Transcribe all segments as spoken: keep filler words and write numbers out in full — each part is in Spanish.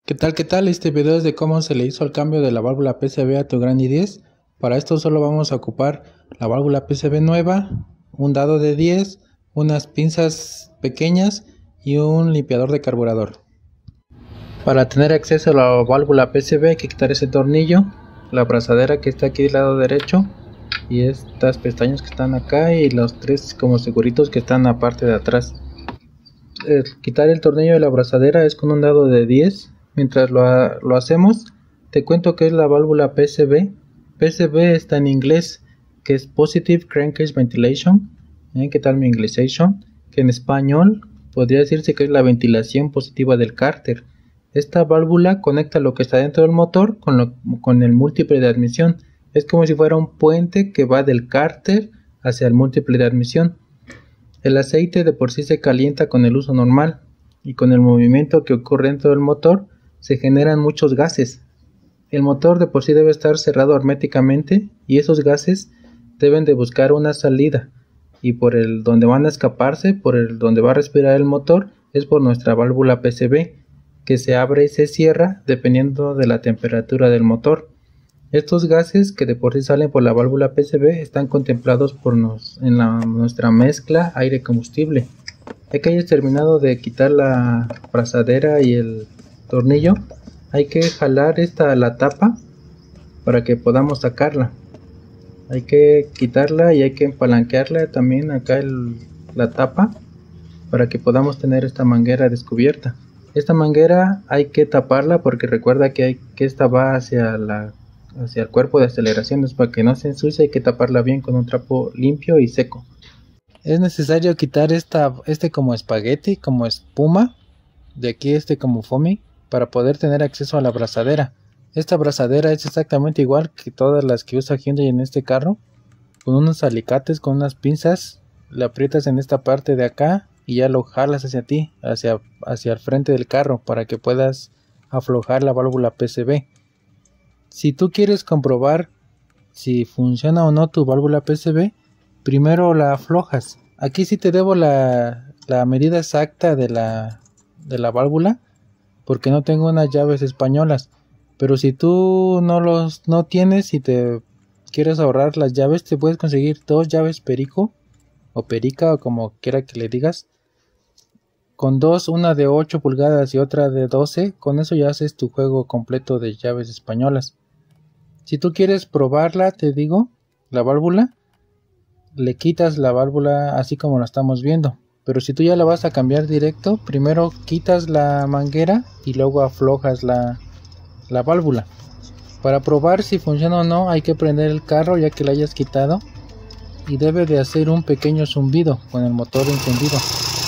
¿Qué tal? ¿Qué tal? Este video es de cómo se le hizo el cambio de la válvula P C B a tu Gran i diez. Para esto solo vamos a ocupar la válvula P C B nueva, un dado de diez, unas pinzas pequeñas y un limpiador de carburador. Para tener acceso a la válvula P C B hay que quitar ese tornillo, la abrazadera que está aquí del lado derecho y estas pestañas que están acá y los tres como seguritos que están en la parte de atrás. El quitar el tornillo de la abrazadera es con un dado de diez. Mientras lo, lo hacemos, te cuento que es la válvula P C B. P C B está en inglés, que es Positive Crankcase Ventilation. ¿Eh? ¿Qué tal mi Englishation? Que en español podría decirse que es la ventilación positiva del cárter. Esta válvula conecta lo que está dentro del motor con, lo, con el múltiple de admisión. Es como si fuera un puente que va del cárter hacia el múltiple de admisión. El aceite de por sí se calienta con el uso normal y con el movimiento que ocurre dentro del motor se generan muchos gases. El motor de por sí debe estar cerrado herméticamente y esos gases deben de buscar una salida, y por el donde van a escaparse, por el donde va a respirar el motor, es por nuestra válvula P C B, que se abre y se cierra dependiendo de la temperatura del motor. Estos gases que de por sí salen por la válvula P C B están contemplados por nos, en la, nuestra mezcla aire-combustible. Ya que hayas terminado de quitar la abrazadera y el tornillo, hay que jalar esta la tapa para que podamos sacarla. Hay que quitarla y hay que empalanquearla también acá el, la tapa para que podamos tener esta manguera descubierta. Esta manguera hay que taparla porque recuerda que, hay, que esta va hacia la hacia el cuerpo de aceleraciones. Para que no se ensucie hay que taparla bien con un trapo limpio y seco. Es necesario quitar esta, este como espagueti, como espuma, de aquí este como foamy, para poder tener acceso a la abrazadera. Esta abrazadera es exactamente igual que todas las que usa Hyundai en este carro. Con unos alicates, con unas pinzas, le aprietas en esta parte de acá y ya lo jalas hacia ti, hacia, hacia el frente del carro, para que puedas aflojar la válvula P C B. Si tú quieres comprobar si funciona o no tu válvula P C B, primero la aflojas. Aquí sí te debo la, la medida exacta de la, de la válvula, porque no tengo unas llaves españolas. Pero si tú no los no tienes y te quieres ahorrar las llaves, te puedes conseguir dos llaves perico o perica o como quiera que le digas. Con dos, una de ocho pulgadas y otra de doce, con eso ya haces tu juego completo de llaves españolas. Si tú quieres probarla, te digo, la válvula, le quitas la válvula así como la estamos viendo. Pero si tú ya la vas a cambiar directo, primero quitas la manguera y luego aflojas la, la válvula. Para probar si funciona o no, hay que prender el carro ya que la hayas quitado. Y debe de hacer un pequeño zumbido con el motor encendido,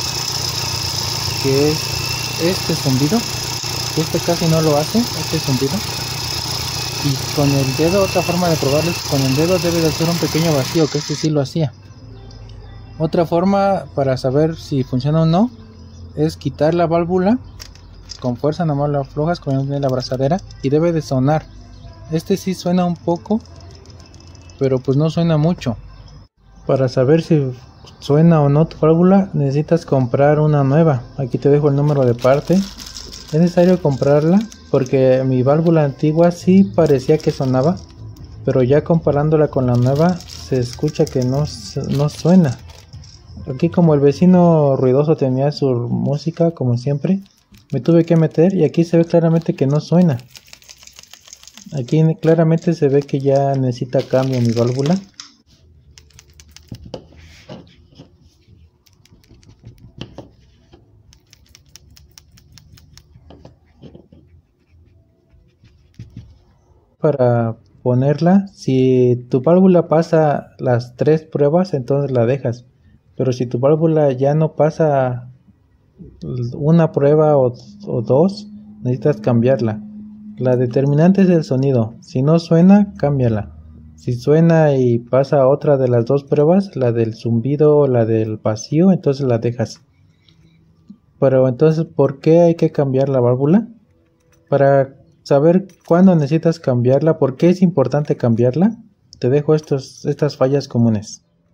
que es este zumbido. Este casi no lo hace, este zumbido. Y con el dedo, otra forma de probarlo es con el dedo debe de hacer un pequeño vacío, que este sí lo hacía. Otra forma para saber si funciona o no es quitar la válvula con fuerza, nomás lo aflojas con la abrazadera y debe de sonar. Este sí suena un poco, pero pues no suena mucho. Para saber si suena o no tu válvula necesitas comprar una nueva. Aquí te dejo el número de parte. Es necesario comprarla porque mi válvula antigua sí parecía que sonaba, pero ya comparándola con la nueva se escucha que no, no suena. Aquí como el vecino ruidoso tenía su música como siempre, me tuve que meter y aquí se ve claramente que no suena. Aquí claramente se ve que ya necesita cambio mi válvula. Para ponerla, si tu válvula pasa las tres pruebas, entonces la dejas. Pero si tu válvula ya no pasa una prueba o, o dos, necesitas cambiarla. La determinante es el sonido. Si no suena, cámbiala. Si suena y pasa otra de las dos pruebas, la del zumbido o la del vacío, entonces la dejas. Pero entonces, ¿por qué hay que cambiar la válvula? Para saber cuándo necesitas cambiarla, por qué es importante cambiarla, te dejo estos, estas fallas comunes.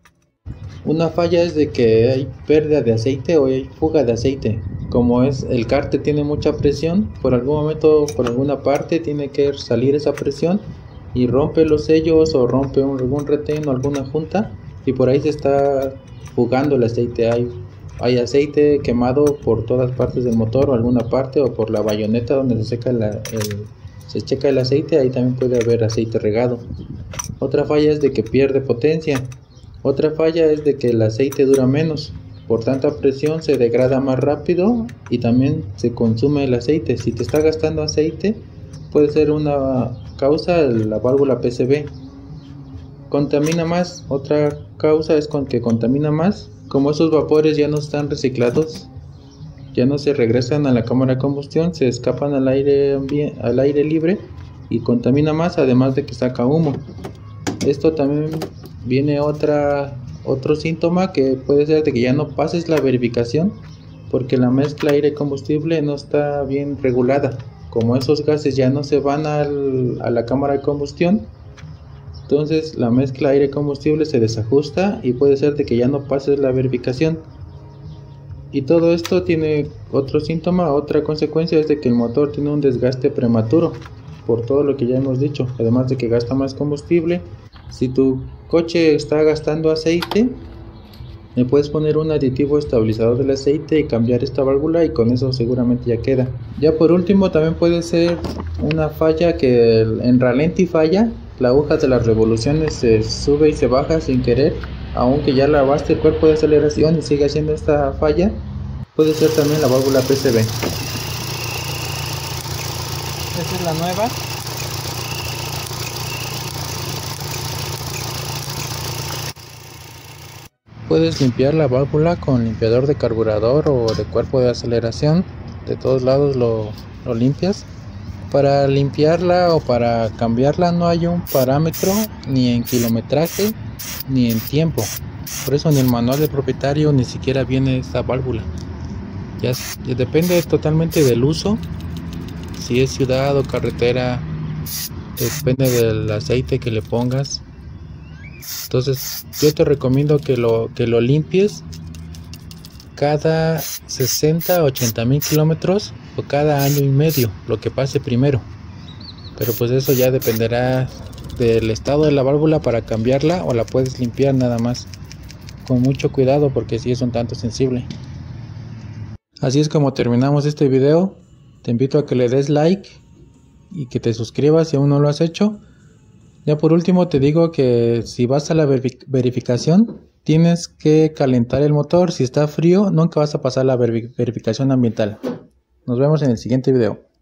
Una falla es de que hay pérdida de aceite o hay fuga de aceite. Como es el cárter tiene mucha presión, por algún momento, por alguna parte tiene que salir esa presión y rompe los sellos o rompe un, algún retén o alguna junta y por ahí se está fugando el aceite. Hay, hay aceite quemado por todas partes del motor o alguna parte, o por la bayoneta donde se seca la, el, se checa el aceite, ahí también puede haber aceite regado. Otra falla es de que pierde potencia. Otra falla es de que el aceite dura menos. Por tanta presión se degrada más rápido y también se consume el aceite. Si te está gastando aceite, puede ser una causa la válvula P C V. Contamina más. Otra causa es con que contamina más. Como esos vapores ya no están reciclados, ya no se regresan a la cámara de combustión, se escapan al aire, al aire libre y contamina más, además de que saca humo. Esto también viene otra otro síntoma que puede ser de que ya no pases la verificación porque la mezcla aire combustible no está bien regulada. Como esos gases ya no se van al, a la cámara de combustión, entonces la mezcla aire combustible se desajusta y puede ser de que ya no pases la verificación. Y todo esto tiene otro síntoma, otra consecuencia es de que el motor tiene un desgaste prematuro por todo lo que ya hemos dicho, además de que gasta más combustible. Si tu coche está gastando aceite, le puedes poner un aditivo estabilizador del aceite y cambiar esta válvula y con eso seguramente ya queda. Ya por último también puede ser una falla que en ralentí falla, la aguja de las revoluciones se sube y se baja sin querer, aunque ya lavaste el cuerpo de aceleración y sigue haciendo esta falla. Puede ser también la válvula P C V. Esta es la nueva. Puedes limpiar la válvula con limpiador de carburador o de cuerpo de aceleración. De todos lados lo, lo limpias. Para limpiarla o para cambiarla no hay un parámetro ni en kilometraje ni en tiempo. Por eso en el manual del propietario ni siquiera viene esta válvula. Ya, ya depende totalmente del uso. Si es ciudad o carretera, depende del aceite que le pongas. Entonces yo te recomiendo que lo, que lo limpies cada sesenta a ochenta mil kilómetros o cada año y medio, lo que pase primero. Pero pues eso ya dependerá del estado de la válvula para cambiarla, o la puedes limpiar nada más con mucho cuidado porque si es un tanto sensible. Así es como terminamos este video. Te invito a que le des like y que te suscribas si aún no lo has hecho. Ya por último te digo que si vas a la verificación tienes que calentar el motor. Si está frío nunca vas a pasar la verificación ambiental. Nos vemos en el siguiente video.